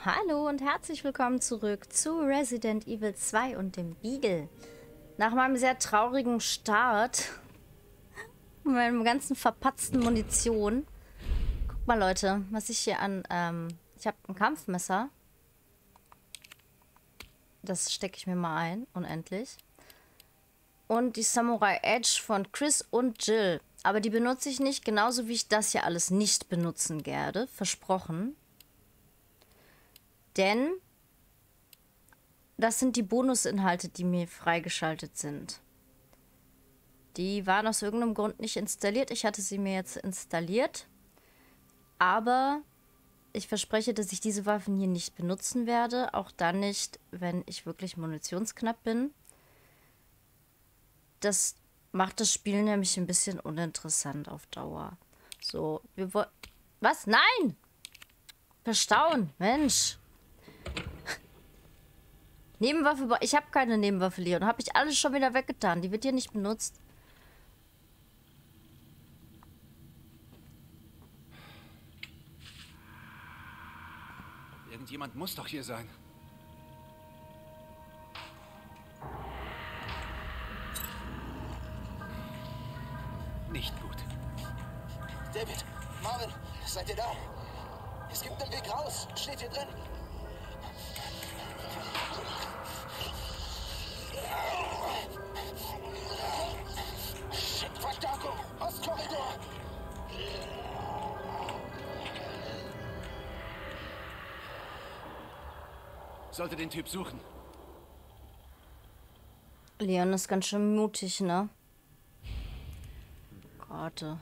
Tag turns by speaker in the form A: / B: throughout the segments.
A: Hallo und herzlich willkommen zurück zu Resident Evil 2 und dem Beagle. Nach meinem sehr traurigen Start und meinem ganzen verpatzten Munition. Guck mal, Leute, was ich hier an... ich habe ein Kampfmesser. Das stecke ich mir mal ein, unendlich. Und die Samurai Edge von Chris und Jill. Aber die benutze ich nicht, genauso wie ich das hier alles nicht benutzen werde. Versprochen. Denn das sind die Bonusinhalte, die mir freigeschaltet sind. Die waren aus irgendeinem Grund nicht installiert. Ich hatte sie mir jetzt installiert. Aber ich verspreche, dass ich diese Waffen hier nicht benutzen werde. Auch dann nicht, wenn ich wirklich munitionsknapp bin. Das macht das Spiel nämlich ein bisschen uninteressant auf Dauer. So, wir wollen... Was? Nein! Verstauen, Mensch! Nebenwaffe, ich habe keine Nebenwaffe, Leon. Habe ich alles schon wieder weggetan. Die wird hier nicht benutzt.
B: Irgendjemand muss doch hier sein. Nicht gut.
C: David, Marvin, seid ihr da? Es gibt einen Weg raus. Steht hier drin. Shit, Verstärkung! Ostkorridor!
B: Sollte den Typ suchen.
A: Leon ist ganz schön mutig, ne? Warte.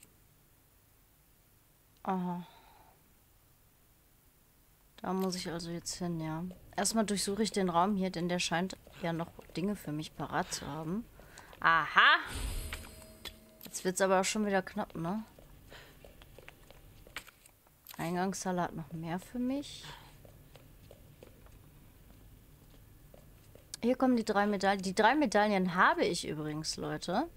A: Aha. Da muss ich also jetzt hin, ja. Erstmal durchsuche ich den Raum hier, denn der scheint ja noch Dinge für mich parat zu haben. Aha! Jetzt wird es aber auch schon wieder knapp, ne? Eingangshalle hat noch mehr für mich. Hier kommen die 3 Medaillen. Die 3 Medaillen habe ich übrigens, Leute.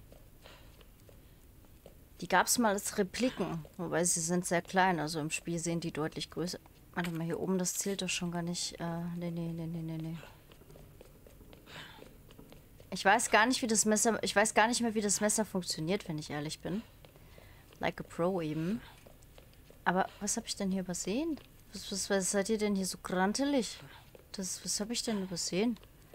A: Die gab es mal als Repliken. Wobei sie sind sehr klein. Also im Spiel sehen die deutlich größer. Warte mal, hier oben, das zählt doch schon gar nicht. Nee. Ich weiß gar nicht, wie das Messer... Ich weiß gar nicht mehr, wie das Messer funktioniert, wenn ich ehrlich bin. Like a Pro eben. Aber was habe ich denn hier übersehen? Was seid ihr denn hier so grantelig? Was habe ich denn übersehen?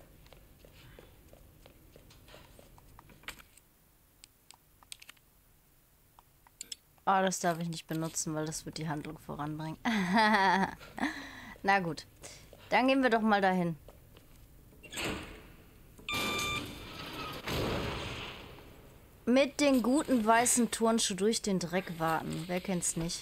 A: Oh, das darf ich nicht benutzen, weil das wird die Handlung voranbringen. Na gut. Dann gehen wir doch mal dahin. Mit den guten weißen Turnschuh durch den Dreck warten. Wer kennt's nicht?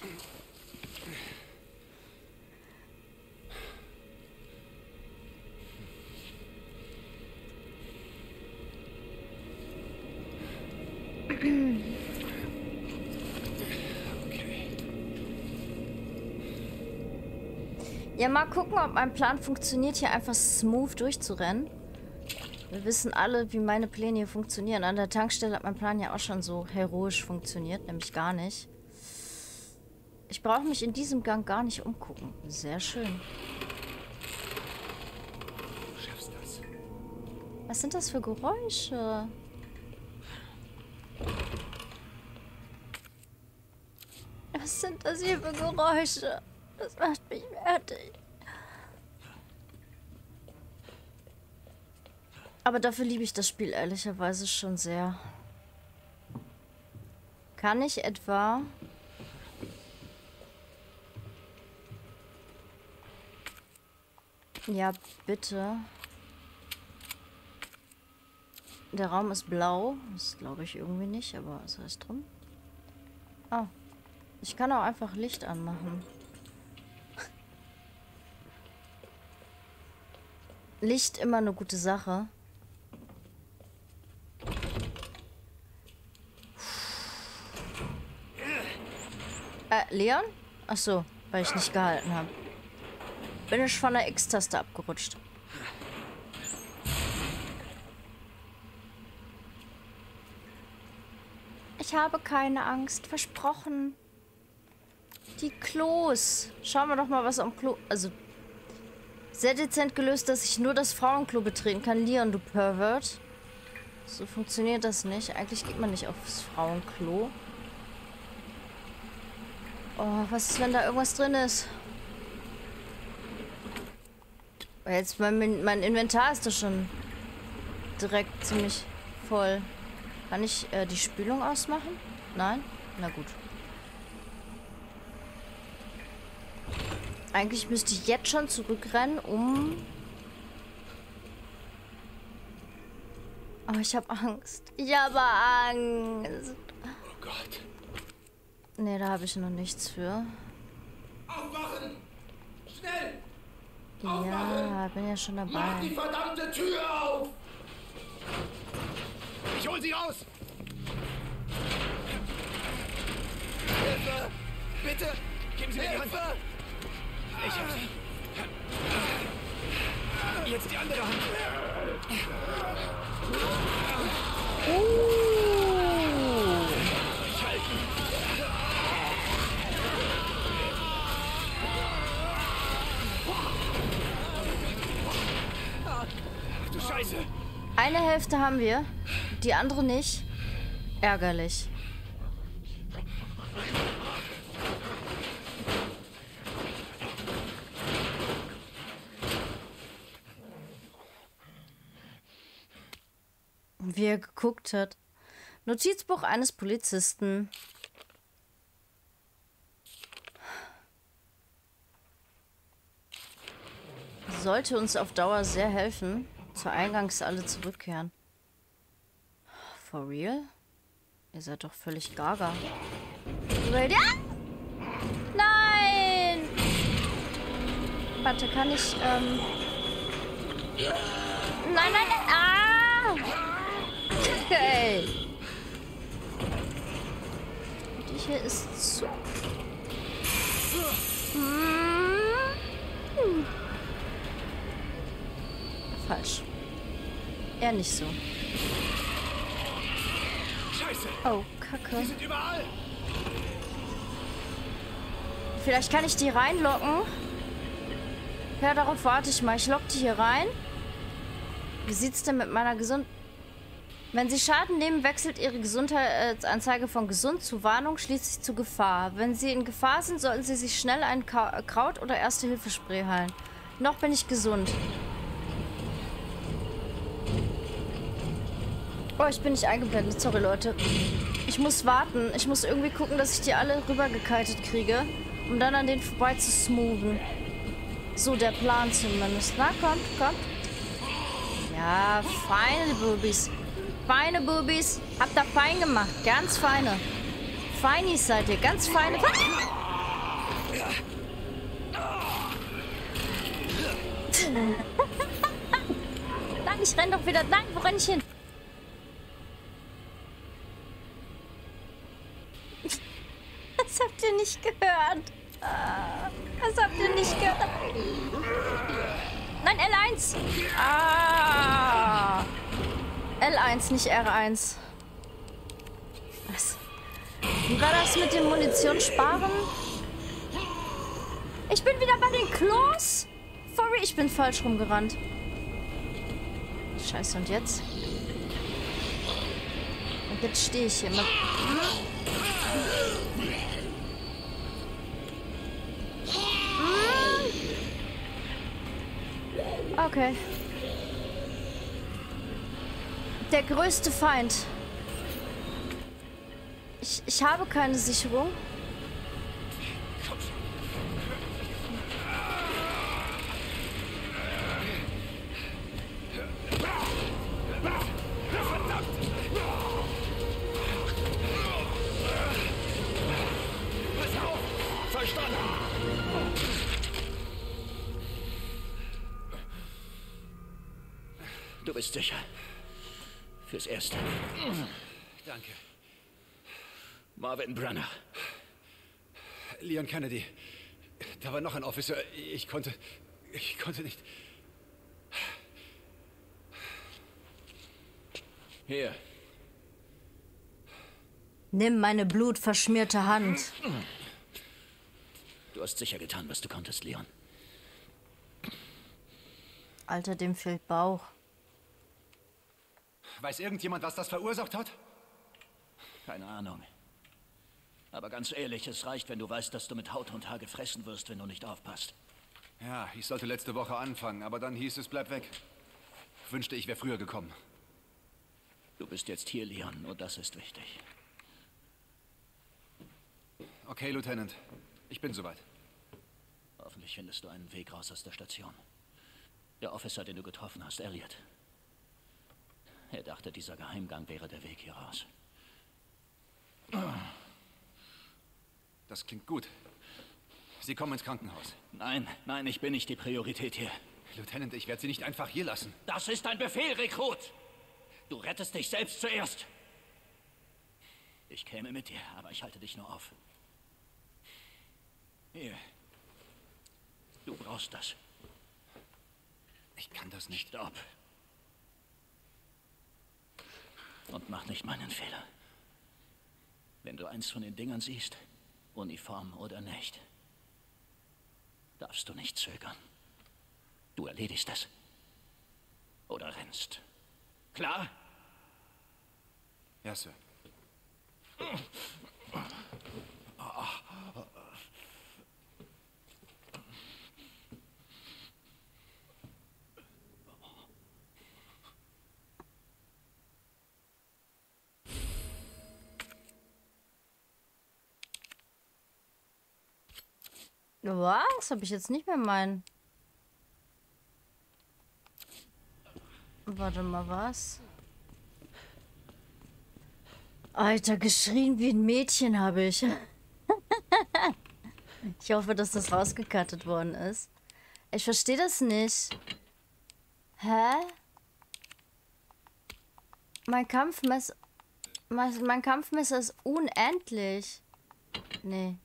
A: Ja, mal gucken, ob mein Plan funktioniert, hier einfach smooth durchzurennen. Wir wissen alle, wie meine Pläne hier funktionieren. An der Tankstelle hat mein Plan ja auch schon so heroisch funktioniert, nämlich gar nicht. Ich brauche mich in diesem Gang gar nicht umgucken. Sehr schön.
B: Du schaffst das.
A: Was sind das für Geräusche? Was sind das hier für Geräusche? Das macht mich fertig. Aber dafür liebe ich das Spiel ehrlicherweise schon sehr. Kann ich etwa... Ja, bitte. Der Raum ist blau. Das glaube ich irgendwie nicht, aber was heißt drum? Ah. Ich kann auch einfach Licht anmachen. Licht immer eine gute Sache. Leon? Ach so, weil ich nicht gehalten habe. Bin ich von der X-Taste abgerutscht. Ich habe keine Angst, versprochen. Die Klos. Schauen wir doch mal, was am Klo... Also, Sehr dezent gelöst, dass ich nur das Frauenklo betreten kann. Leon, du Pervert. So funktioniert das nicht. Eigentlich geht man nicht aufs Frauenklo. Oh, was ist, wenn da irgendwas drin ist? Jetzt mein Inventar ist doch schon direkt ziemlich voll. Kann ich die Spülung ausmachen? Nein? Na gut. Eigentlich müsste ich jetzt schon zurückrennen, um... Aber ich habe Angst. Ich habe Angst.
B: Oh Gott.
A: Nee, da habe ich noch nichts für.
C: Aufwachen! Schnell!
A: Ja, bin ja schon
C: Mach die
A: dabei.
C: verdammte Tür auf!
B: Ich hol sie raus!
C: Hilfe!
B: Bitte! Geben Sie mir die Hand!
C: Hilfe!
B: Ich hab sie. Jetzt die andere Hand. Durchhalten. Ach du Scheiße!
A: Eine Hälfte haben wir, die andere nicht. Ärgerlich. Wie er geguckt hat. Notizbuch eines Polizisten. Sollte uns auf Dauer sehr helfen. Zur Eingangshalle zurückkehren. For real? Ihr seid doch völlig gaga. Ja! Nein! Warte, kann ich, Nein, nein, nein! Ah! Okay. Die hier ist zu... Falsch. Eher nicht so.
B: Scheiße!
A: Oh, Kacke.
B: Die sind überall!
A: Vielleicht kann ich die reinlocken. Ja, darauf warte ich mal. Ich lock die hier rein. Wie sieht's denn mit meiner Gesundheit? Wenn Sie Schaden nehmen, wechselt Ihre Gesundheitsanzeige von gesund zu Warnung schließlich zu Gefahr. Wenn Sie in Gefahr sind, sollten Sie sich schnell ein Kraut- oder Erste-Hilfe-Spray heilen. Noch bin ich gesund. Oh, ich bin nicht eingeblendet. Sorry, Leute. Ich muss warten. Ich muss irgendwie gucken, dass ich die alle rübergekitet kriege, um dann an denen vorbei zu smoothen. So, der Plan zumindest. Na, kommt, kommt. Ja, feine Bubis. Feine Bubis. Habt ihr fein gemacht. Ganz feine. Feinis seid ihr. Ganz feine. Nein, ich renn doch wieder. Nein, wo renn ich hin? Das habt ihr nicht gehört. Das habt ihr nicht gehört. Nein, L1. Ah. L1, nicht R1. Was? Wie war das mit dem Munition sparen? Ich bin wieder bei den Klos. Sorry, ich bin falsch rumgerannt. Scheiße, und jetzt? Und jetzt stehe ich hier mit... Okay. Der größte Feind. Ich habe keine Sicherung.
B: Verstanden!
C: Du bist sicher. Fürs Erste.
B: Danke.
C: Marvin Branagh.
B: Leon Kennedy. Da war noch ein Officer. Ich konnte nicht.
C: Hier.
A: Nimm meine blutverschmierte Hand.
C: Du hast sicher getan, was du konntest, Leon.
A: Alter, dem fehlt Bauch.
B: Weiß irgendjemand, was das verursacht hat?
D: Keine Ahnung. Aber ganz ehrlich, es reicht, wenn du weißt, dass du mit Haut und Haar gefressen wirst, wenn du nicht aufpasst.
B: Ja, ich sollte letzte Woche anfangen, aber dann hieß es, bleib weg. Wünschte, ich wäre früher gekommen.
D: Du bist jetzt hier, Leon, und das ist wichtig.
B: Okay, Lieutenant. Ich bin soweit.
D: Hoffentlich findest du einen Weg raus aus der Station. Der Officer, den du getroffen hast, Elliot. Er dachte, dieser Geheimgang wäre der Weg hier raus.
B: Das klingt gut. Sie kommen ins Krankenhaus.
D: Nein, nein, ich bin nicht die Priorität hier.
B: Lieutenant, ich werde Sie nicht einfach hier lassen.
D: Das ist ein Befehl, Rekrut! Du rettest dich selbst zuerst. Ich käme mit dir, aber ich halte dich nur auf. Hier. Du brauchst das.
B: Ich kann das nicht.
D: Stopp. Und mach nicht meinen Fehler. Wenn du eins von den Dingern siehst, Uniform oder nicht, darfst du nicht zögern. Du erledigst es. Oder rennst. Klar?
B: Ja, Sir.
A: Was? Habe ich jetzt nicht mehr meinen. Warte mal, was? Alter, geschrien wie ein Mädchen habe ich. Ich hoffe, dass das rausgekattet worden ist. Ich verstehe das nicht. Hä? Mein Kampfmesser... Mein Kampfmesser ist unendlich. Nee.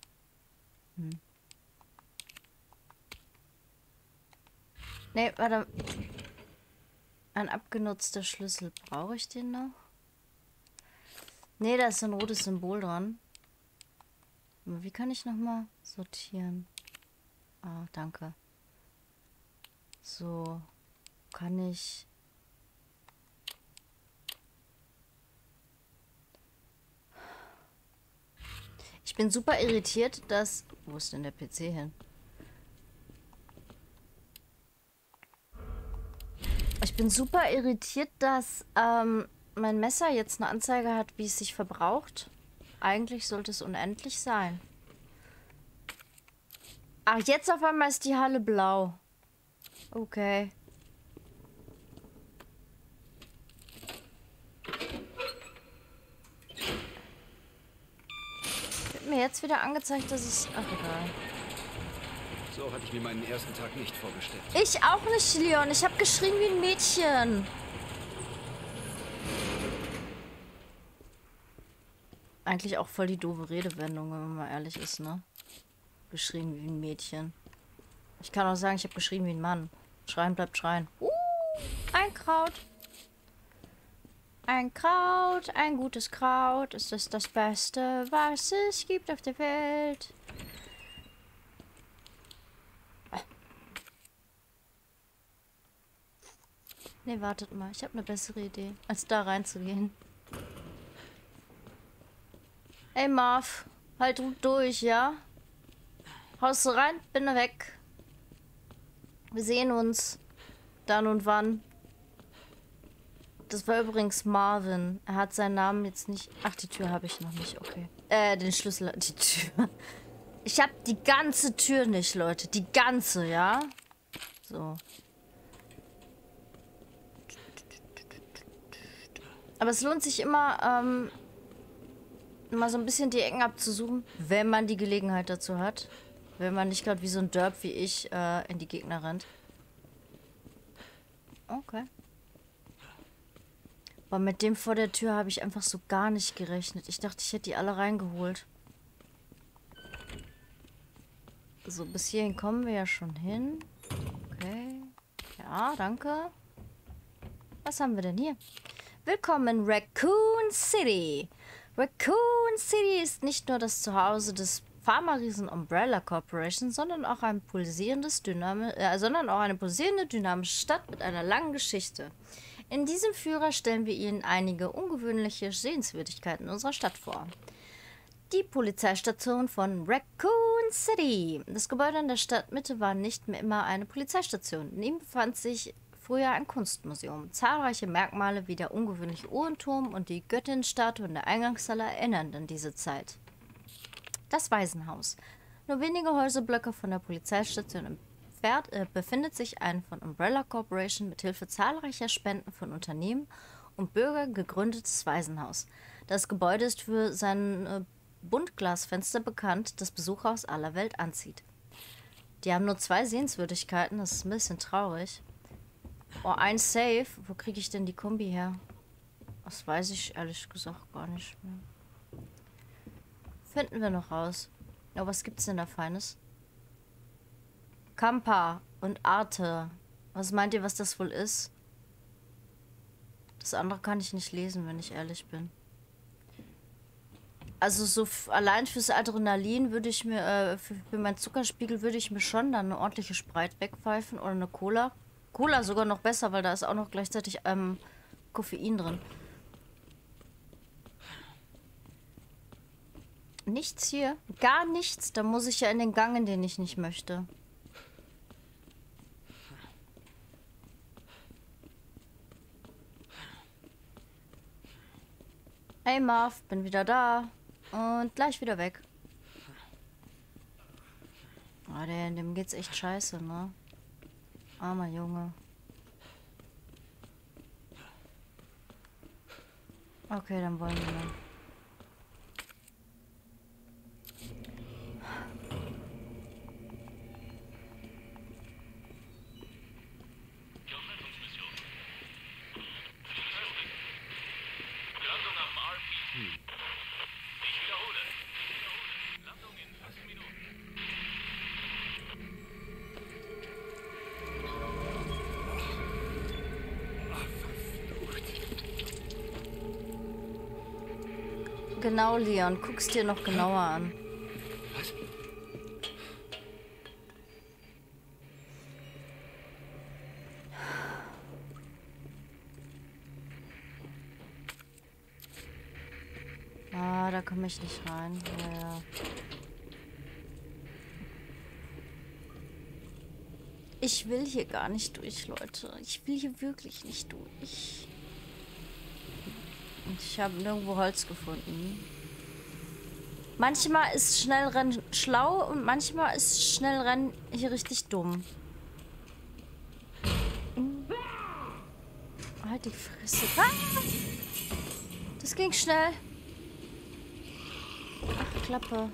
A: Nee, warte. Ein abgenutzter Schlüssel. Brauche ich den noch? Nee, da ist ein rotes Symbol dran. Aber wie kann ich nochmal sortieren? Ah, danke. So. Kann ich... Ich bin super irritiert, dass... Wo ist denn der PC hin? Ich bin super irritiert, dass mein Messer jetzt eine Anzeige hat, wie es sich verbraucht. Eigentlich sollte es unendlich sein. Ach, jetzt auf einmal ist die Halle blau. Okay. Wird mir jetzt wieder angezeigt, dass es... Ach, egal.
B: So hatte ich mir meinen ersten Tag nicht vorgestellt.
A: Ich auch nicht, Leon. Ich habe geschrien wie ein Mädchen. Eigentlich auch voll die doofe Redewendung, wenn man mal ehrlich ist, ne? Geschrien wie ein Mädchen. Ich kann auch sagen, ich habe geschrien wie ein Mann. Schreien bleibt schreien. Ein Kraut. Ein Kraut, ein gutes Kraut. Es ist das Beste, was es gibt auf der Welt. Nee, wartet mal. Ich habe eine bessere Idee, als da reinzugehen. Ey, Marv. Halt durch, ja? Haust du rein? Bin weg. Wir sehen uns. Dann und wann. Das war übrigens Marvin. Er hat seinen Namen jetzt nicht... Ach, die Tür habe ich noch nicht. Okay. Den Schlüssel... Die Tür. Ich habe die ganze Tür nicht, Leute. Die ganze, ja? So. Aber es lohnt sich immer, mal so ein bisschen die Ecken abzusuchen, wenn man die Gelegenheit dazu hat. Wenn man nicht gerade wie so ein Derp wie ich in die Gegner rennt. Okay. Aber mit dem vor der Tür habe ich einfach so gar nicht gerechnet. Ich dachte, ich hätte die alle reingeholt. So, bis hierhin kommen wir ja schon hin. Okay. Ja, danke. Was haben wir denn hier? Willkommen in Raccoon City. Raccoon City ist nicht nur das Zuhause des Pharma-Riesen Umbrella Corporation, sondern auch eine pulsierende, dynamische Stadt mit einer langen Geschichte. In diesem Führer stellen wir Ihnen einige ungewöhnliche Sehenswürdigkeiten unserer Stadt vor. Die Polizeistation von Raccoon City. Das Gebäude in der Stadtmitte war nicht mehr immer eine Polizeistation. In ihm befand sich früher ein Kunstmuseum. Zahlreiche Merkmale wie der ungewöhnliche Uhrenturm und die Göttinnenstatue in der Eingangshalle erinnern an diese Zeit. Das Waisenhaus. Nur wenige Häuserblöcke von der Polizeistation entfernt befindet sich ein von Umbrella Corporation mit Hilfe zahlreicher Spenden von Unternehmen und Bürgern gegründetes Waisenhaus. Das Gebäude ist für sein Buntglasfenster bekannt, das Besucher aus aller Welt anzieht. Die haben nur 2 Sehenswürdigkeiten, das ist ein bisschen traurig. Oh, ein Safe. Wo kriege ich denn die Kombi her? Das weiß ich ehrlich gesagt gar nicht mehr. Finden wir noch raus. Oh, was gibt's denn da Feines? Kampa und Arte. Was meint ihr, was das wohl ist? Das andere kann ich nicht lesen, wenn ich ehrlich bin. Also so allein fürs Adrenalin würde ich mir, für meinen Zuckerspiegel würde ich mir schon dann eine ordentliche Sprite wegpfeifen oder eine Cola. Cola sogar noch besser, weil da ist auch noch gleichzeitig Koffein drin. Nichts hier? Gar nichts? Da muss ich ja in den Gang, in den ich nicht möchte. Hey Marv, bin wieder da. Und gleich wieder weg. Oh, dem geht's echt scheiße, ne? Armer Junge. Okay, dann wollen wir mal. Genau, Leon. Guck's dir noch genauer an.
B: Was?
A: Ah, da komme ich nicht rein. Ja. Ich will hier gar nicht durch, Leute. Ich will hier wirklich nicht durch. Und ich habe nirgendwo Holz gefunden. Manchmal ist Schnellrennen schlau und manchmal ist Schnellrennen hier richtig dumm. Halt die Fresse. Ah! Das ging schnell. Ach, Klappe.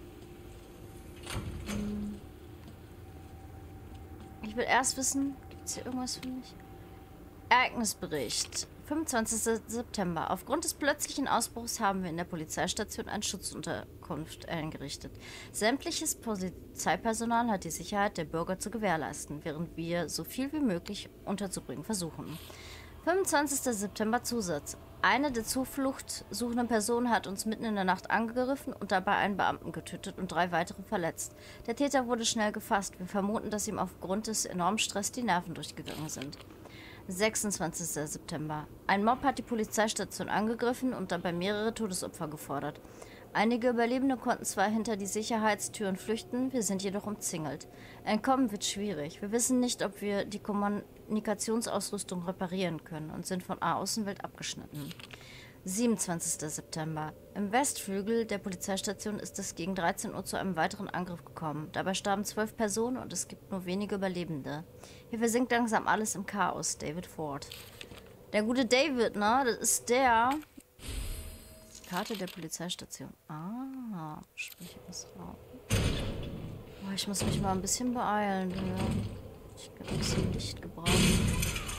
A: Ich will erst wissen, gibt es hier irgendwas für mich? Ereignisbericht. 25. September. Aufgrund des plötzlichen Ausbruchs haben wir in der Polizeistation eine Schutzunterkunft eingerichtet. Sämtliches Polizeipersonal hat die Sicherheit der Bürger zu gewährleisten, während wir so viel wie möglich unterzubringen versuchen. 25. September Zusatz. Eine der Zuflucht suchenden Personen hat uns mitten in der Nacht angegriffen und dabei einen Beamten getötet und 3 weitere verletzt. Der Täter wurde schnell gefasst. Wir vermuten, dass ihm aufgrund des enormen Stress die Nerven durchgegangen sind. 26. September. Ein Mob hat die Polizeistation angegriffen und dabei mehrere Todesopfer gefordert. Einige Überlebende konnten zwar hinter die Sicherheitstüren flüchten, wir sind jedoch umzingelt. Entkommen wird schwierig. Wir wissen nicht, ob wir die Kommunikationsausrüstung reparieren können und sind von der Außenwelt abgeschnitten. 27. September. Im Westflügel der Polizeistation ist es gegen 13 Uhr zu einem weiteren Angriff gekommen. Dabei starben 12 Personen und es gibt nur wenige Überlebende. Hier versinkt langsam alles im Chaos. David Ford. Der gute David, ne? Das ist der... Karte der Polizeistation. Ah, sprich was raus. Oh, ich muss mich mal ein bisschen beeilen. Ja. Ich kann ein bisschen Licht gebrauchen.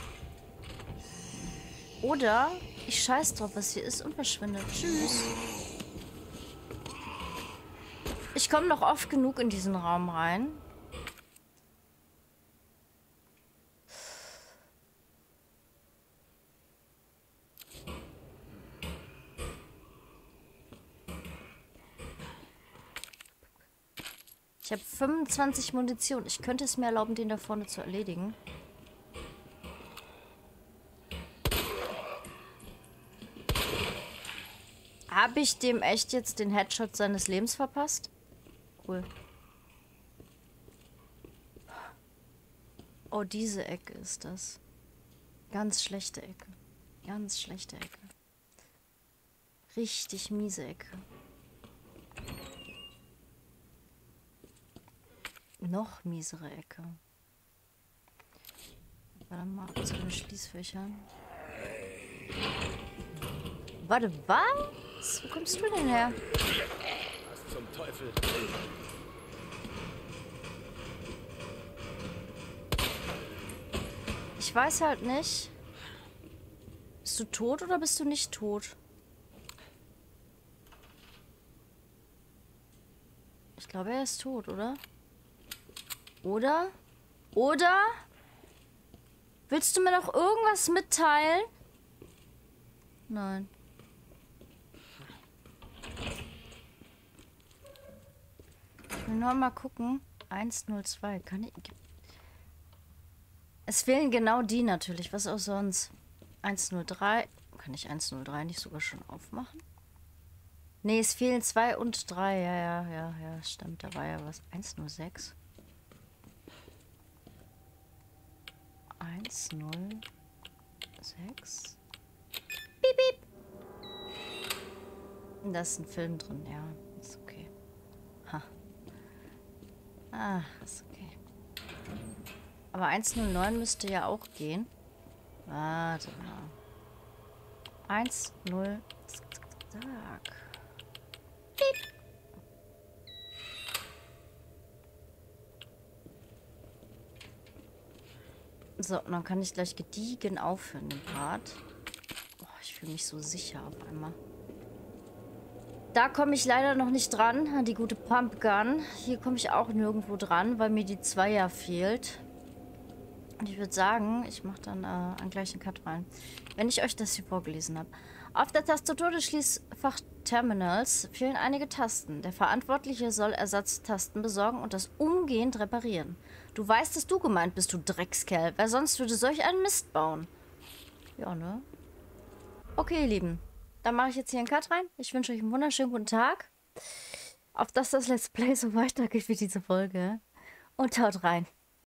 A: Oder ich scheiß drauf, was hier ist und verschwinde. Tschüss. Ich komme noch oft genug in diesen Raum rein. Ich habe 25 Munition. Ich könnte es mir erlauben, den da vorne zu erledigen. Habe ich dem echt jetzt den Headshot seines Lebens verpasst? Cool. Oh, diese Ecke ist das. Ganz schlechte Ecke. Ganz schlechte Ecke. Richtig miese Ecke. Noch miesere Ecke. Warte mal, zu den Schließfächern. Warte, was? Wo kommst du denn her?
B: Was zum Teufel?
A: Ich weiß halt nicht. Bist du tot oder bist du nicht tot? Ich glaube, er ist tot, oder? Oder? Oder? Willst du mir noch irgendwas mitteilen? Nein. Ich will nur mal gucken. 102. Kann ich... Es fehlen genau die natürlich. Was auch sonst. 103. Kann ich 103 nicht sogar schon aufmachen? Nee, es fehlen 2 und 3. Ja, stimmt. Da war ja was. 106. 106. Piep, piep. Da ist ein Film drin, ja. Ist okay. Ha. Ah, ist okay. Aber 109 müsste ja auch gehen. Warte mal. 1-0. Zack. Piep. So, und dann kann ich gleich gediegen aufhören, den Part. Oh, ich fühle mich so sicher auf einmal. Da komme ich leider noch nicht dran, an die gute Pumpgun. Hier komme ich auch nirgendwo dran, weil mir die 2er fehlt. Und ich würde sagen, ich mache dann einen gleichen Cut rein, wenn ich euch das hier vorgelesen habe. Auf der Tastatur des Schließfach-Terminals fehlen einige Tasten. Der Verantwortliche soll Ersatztasten besorgen und das umgehend reparieren. Du weißt, dass du gemeint bist, du Dreckskerl. Wer sonst würde solch einen Mist bauen? Ja, ne? Okay, ihr Lieben. Dann mache ich jetzt hier einen Cut rein. Ich wünsche euch einen wunderschönen guten Tag. Auf dass das Let's Play so weitergeht wie diese Folge. Und haut rein.